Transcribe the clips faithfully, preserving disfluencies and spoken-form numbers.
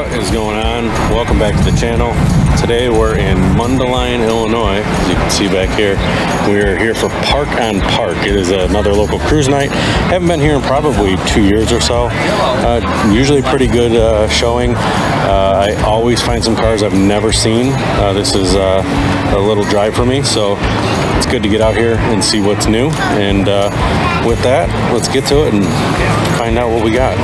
What is going on? Welcome back to the channel. Today we're in Mundelein, Illinois. As you can see back here, we're here for Park on Park. It is another local cruise night. Haven't been here in probably two years or so. Uh, usually pretty good uh, showing. Uh, I always find some cars I've never seen. Uh, this is uh, a little drive for me, so it's good to get out here and see what's new. And uh, with that, let's get to it and find out what we got.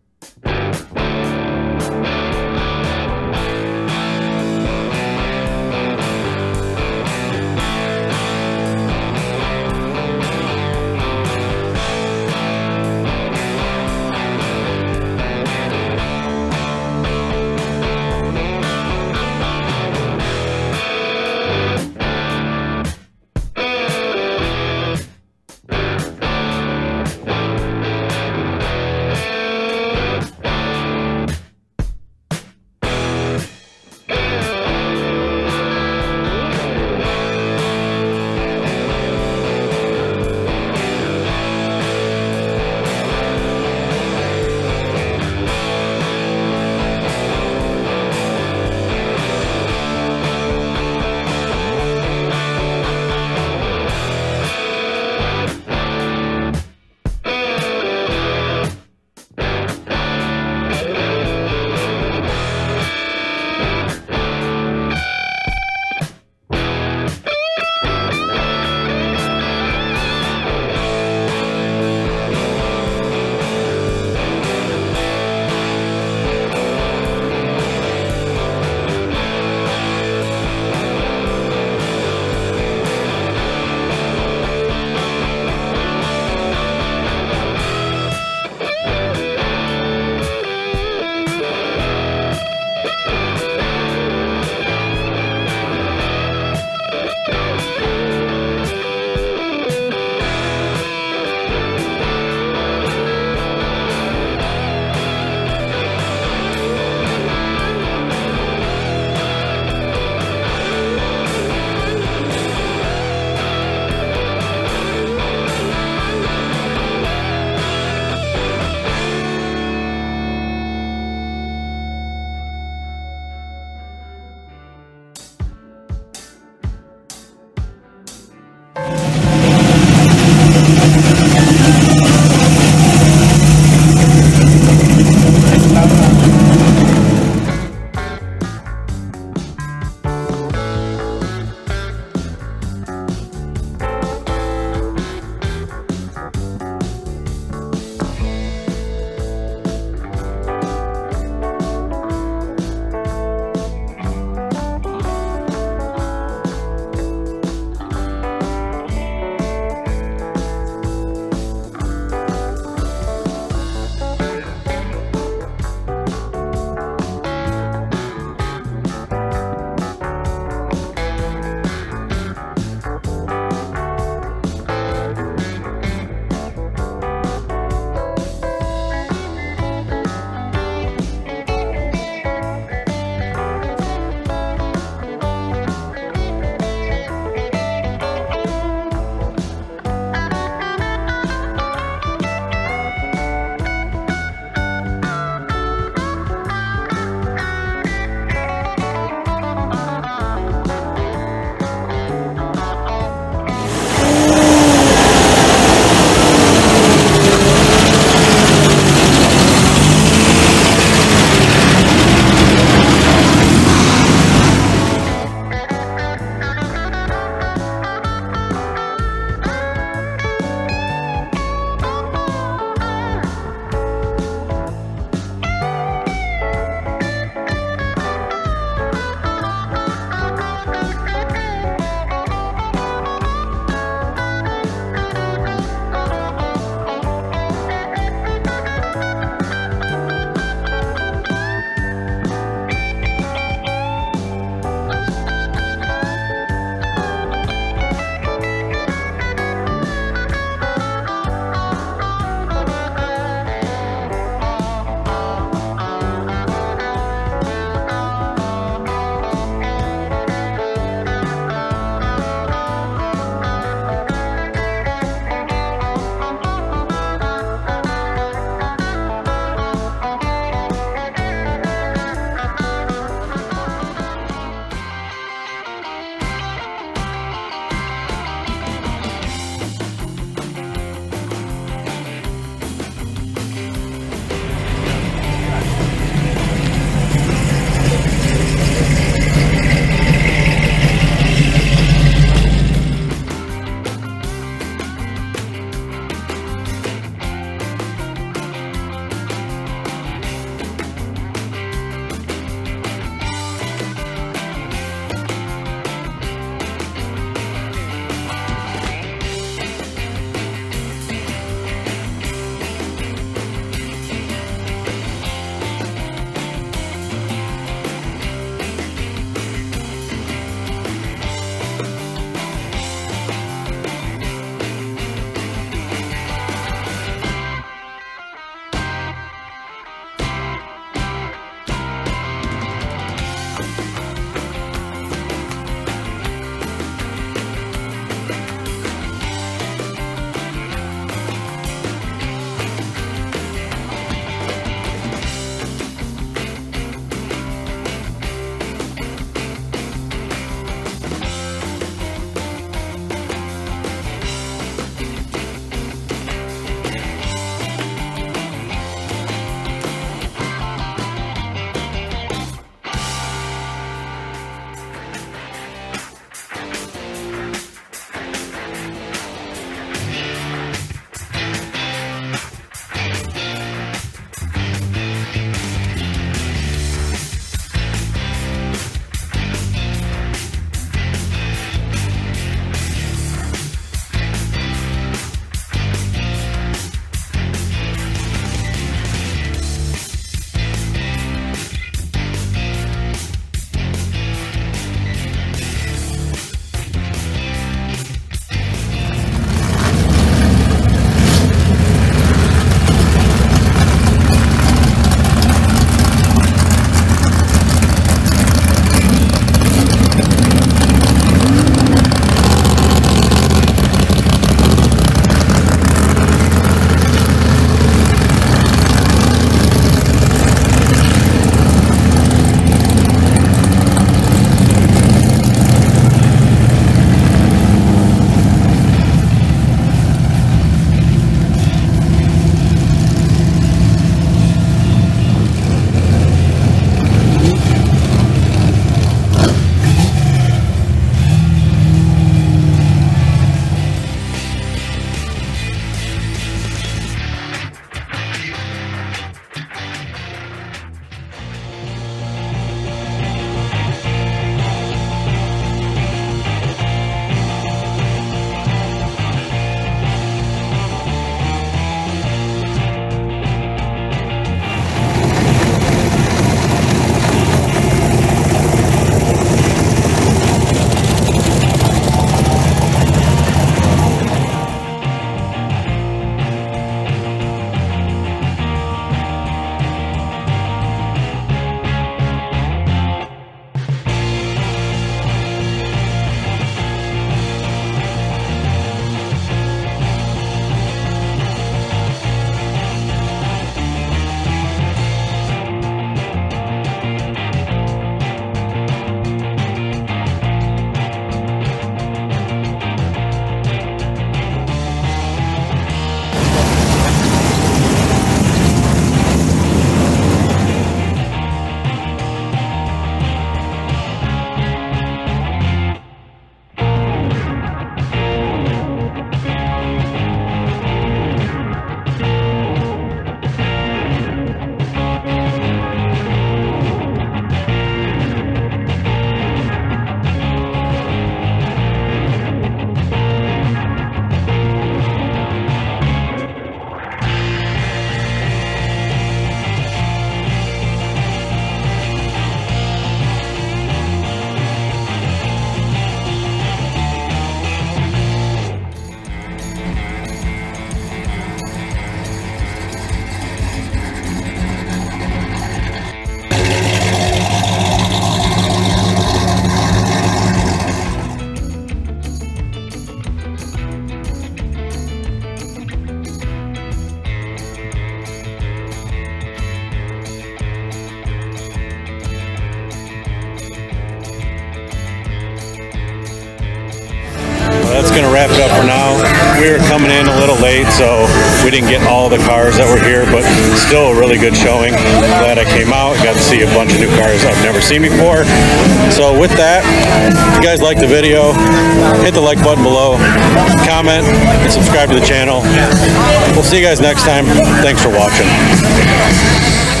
that's going to wrap it up for now. We were coming in a little late, so we didn't get all the cars that were here, but still a really good showing. Glad I came out, got to see a bunch of new cars I've never seen before. So with that, if you guys like the video, hit the like button below, comment, and subscribe to the channel. We'll see you guys next time. Thanks for watching.